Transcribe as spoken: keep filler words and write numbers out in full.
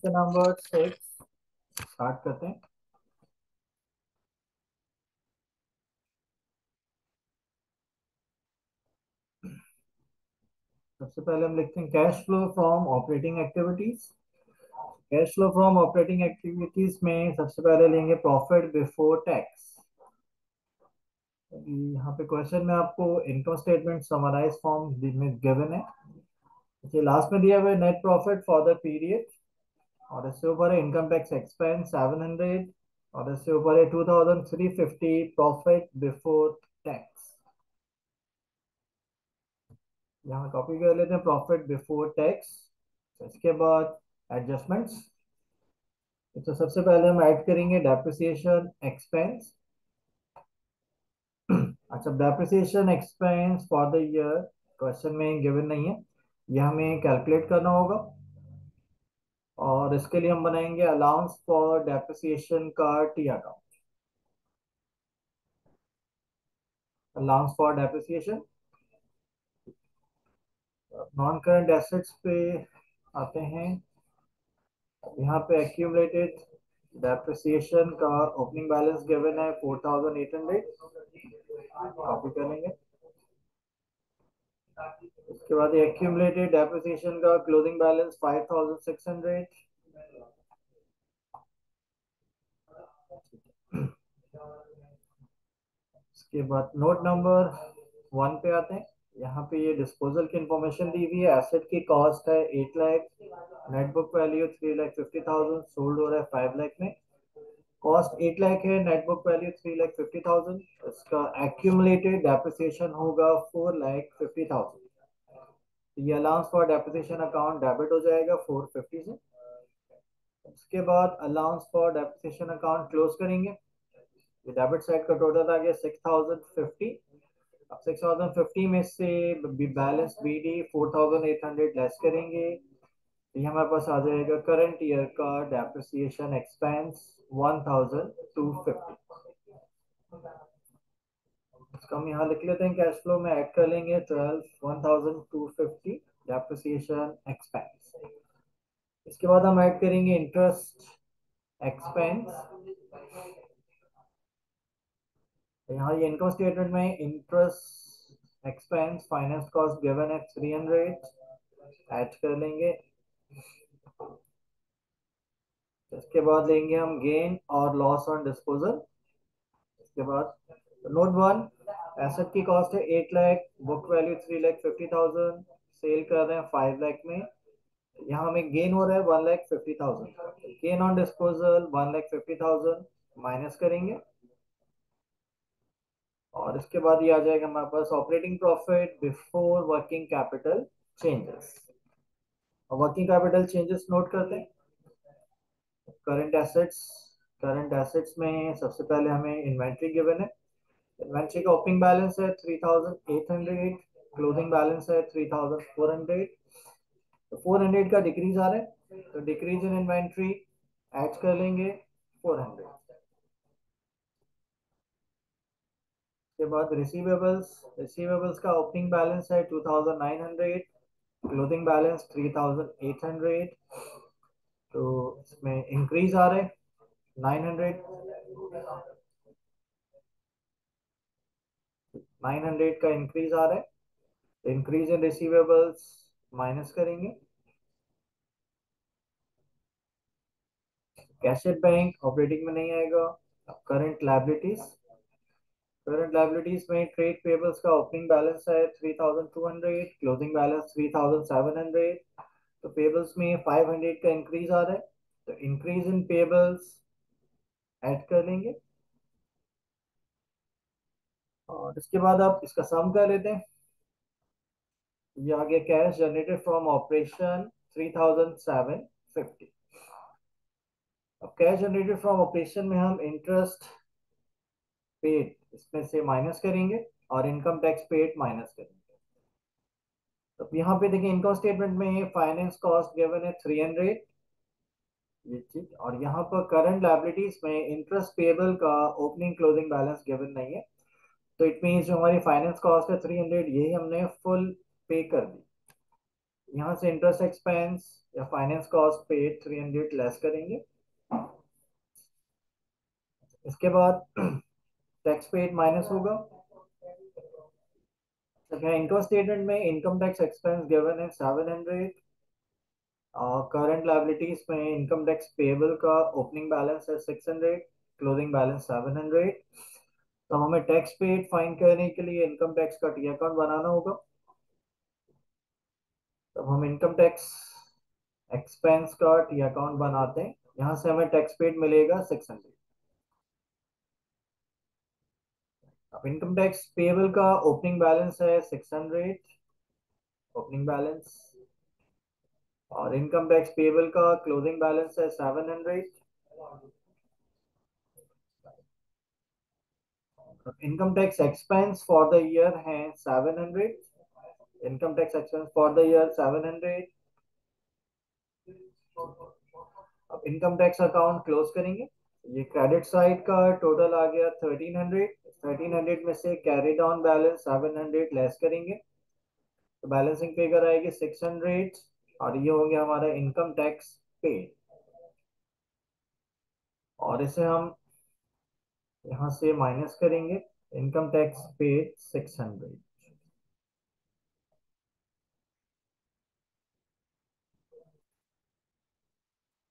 Question number six start करते हैं। सबसे पहले हम लिखते हैं cash flow from operating activities. Cash flow from operating activities में सबसे पहले लेंगे प्रॉफिट बिफोर टैक्स। यहाँ पे क्वेश्चन में आपको इनकम स्टेटमेंट समराइज फॉर्म में गिवन है। देखिए लास्ट में दिया हुआ है net profit for the period, और इससे ऊपर है income tax expense seven hundred, और इससे ऊपर है two thousand three fifty profit before tax. यहाँ कॉपी कर लेते हैं प्रॉफिट बिफोर टैक्स। इसके बाद एडजस्टमेंट्स। तो सबसे पहले हम ऐड करेंगे डेप्रिसिएशन एक्सपेंस। अच्छा, depreciation expense for the year question में गिवन नहीं है, ये हमें कैलकुलेट करना होगा। और इसके लिए हम बनाएंगे अलाउंस फॉर डेप्रिसिएशन का T account. Allowance for depreciation. Non current assets पे आते हैं। यहाँ पे एक्यूमुलेटेड डेप्रिसिएशन का ओपनिंग बैलेंस गिवन है four thousand eight hundred. Copy करेंगे। उसके बाद एक्यूमुलेटेड डेप्रिसिएशन का closing balance five thousand six hundred. इसके बाद नोट नंबर वन पे आते हैं। यहाँ पे ये डिस्पोजल की इंफॉर्मेशन दी हुई है। एसेट की कॉस्ट है eight lakh, net book value three lakh fifty thousand, sold हो रहा है फाइव लाख में। कॉस्ट एट लाख है, net book value three lakh fifty thousand. इसका एक्यूमुलेटेड डेप्रिसिएशन होगा फोर लाख फिफ्टी थाउजेंड। ये allowance for depreciation account debit हो जाएगा फोर फिफ्टी से। उसके बाद allowance for depreciation account close करेंगे। ये डेबिट साइड का टोटल आ गया सिक्स थाउजेंड फिफ्टी। अब सिक्स थाउजेंड फिफ्टी में से balance B D four thousand eight hundred less करेंगे, तो ये हमारे पास आ जाएगा करंट ईयर का depreciation expense one thousand two fifty. इसको हम यहाँ लिख लेते हैं, कैश फ्लो में ऐड कर लेंगे twelve one thousand two fifty depreciation expense. इसके बाद हम ऐड करेंगे इंटरेस्ट एक्सपेंस। यहाँ ये इनकम स्टेटमेंट में interest expense finance cost given है थ्री हंड्रेड, ऐड कर लेंगे। इसके बाद लेंगे हम गेन और लॉस ऑन डिस्पोजल। इसके बाद नोट वन, एसेट की कॉस्ट है eight lakh, book value three lakh fifty thousand, sell कर रहे हैं फाइव लाख में। यहाँ हमें गेन हो रहा है one lakh fifty thousand. Gain on disposal one lakh fifty thousand minus करेंगे, और इसके बाद ये आ जाएगा हमारे पास operating profit before working capital changes. और वर्किंग कैपिटल चेंजेस नोट करते हैं। Current assets. करंट एसेट्स में सबसे पहले हमें इन्वेंट्री गिवन है। इन्वेंट्री का ओपनिंग बैलेंस है three thousand eight hundred, closing balance है थ्री थाउजेंड फोर हंड्रेड। तो फोर हंड्रेड का डिक्रीज आ रहा है, तो डिक्रीज इन इन्वेंट्री ऐड कर लेंगे फोर हंड्रेड। के बाद रिसीवेबल्स। रिसीवेबल्स का ओपनिंग बैलेंस है two thousand nine hundred, closing balance three thousand eight hundred. तो इसमें इंक्रीज आ रहा है नाइन हंड्रेड। नाइन हंड्रेड का इंक्रीज आ रहा है, इंक्रीज इन रिसीवेबल्स माइनस करेंगे। कैश एट बैंक ऑपरेटिंग में नहीं आएगा। Current liabilities. करंट लायबिलिटीज में ट्रेड पेबल्स का ओपनिंग बैलेंस है three thousand two hundred, closing balance three thousand seven hundred. तो पेबल्स में फाइव हंड्रेड का इंक्रीज आ रहा है, तो इंक्रीज इन पेबल्स ऐड कर लेंगे। और इसके बाद आप इसका सम कर लेते हैं। ये आ गया cash generated from operation three thousand seven fifty. अब कैश जनरेटेड फ्रॉम ऑपरेशन में हम इंटरेस्ट पेड इसमें से माइनस करेंगे, और इनकम टैक्स पेड माइनस करेंगे। तो यहाँ पे देखिए इनकम स्टेटमेंट में फाइनेंस कॉस्ट गिवन है थ्री हंड्रेड, ये चीज। और यहाँ पर करंट लायबिलिटीज में इंटरेस्ट पेबल का ओपनिंग क्लोजिंग बैलेंस गिवन नहीं है, तो इट मीन जो हमारी फाइनेंस कॉस्ट है थ्री हंड्रेड, यही हमने फुल पे कर दी। यहाँ से इंटरेस्ट एक्सपेंस या finance cost paid three hundred less करेंगे। इसके बाद टैक्स पेड माइनस होगा। इनकम स्टेटमेंट में इनकम टैक्स एक्सपेंस गिवन है सेवन हंड्रेड। करंट लायबिलिटीज में इनकम टैक्स पेबल का ओपनिंग बैलेंस है six hundred, closing balance seven hundred. तो हमें टैक्स पेड फाइंड करने के लिए इनकम टैक्स का टी अकाउंट बनाना होगा। तब हम इनकम टैक्स एक्सपेंस का टी अकाउंट बनाते हैं। यहाँ से हमें टैक्स पेड मिलेगा सिक्स हंड्रेड। अब इनकम टैक्स पेबल का ओपनिंग बैलेंस है सिक्स हंड्रेड, ओपनिंग बैलेंस। और इनकम टैक्स पेबल का क्लोजिंग बैलेंस है seven hundred. Income tax expense for the year है seven hundred. Income tax expense for the year seven hundred. अब income tax account close करेंगे। ये credit side का total आ गया थर्टीन हंड्रेड। थर्टीन हंड्रेड में से carry down balance seven hundred less करेंगे तो बैलेंसिंग फिगर आएगी सिक्स हंड्रेड। और ये हो गया हमारा इनकम टैक्स पेड। और इसे हम यहाँ से माइनस करेंगे। Income tax paid six hundred.